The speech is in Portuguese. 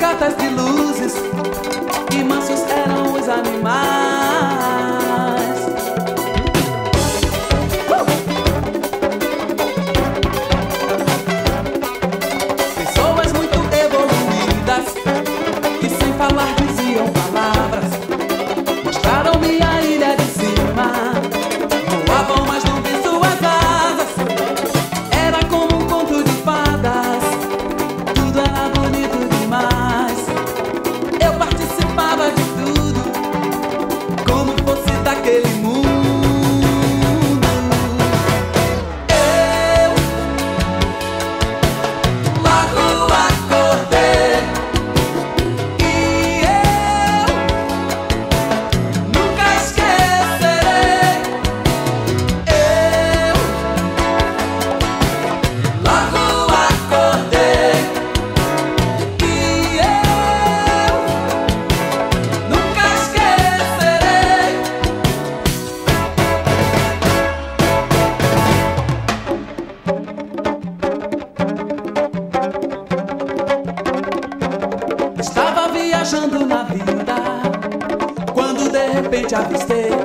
cascatas de luzes e mansos eram os animais. Pessoas muito evoluídas que sem falar diziam palavras mostraram-me a ilha de cima. Voavam, mas não vi suas asas. Era como um conto de fadas. Tudo era bonito demais. Eu participava de tudo, como fosse daquele mundo. Eu logo acordei e eu nunca esquecerei. Eu logo acordei e eu nunca esquecerei. Estava viajando na vida quando de repente avistei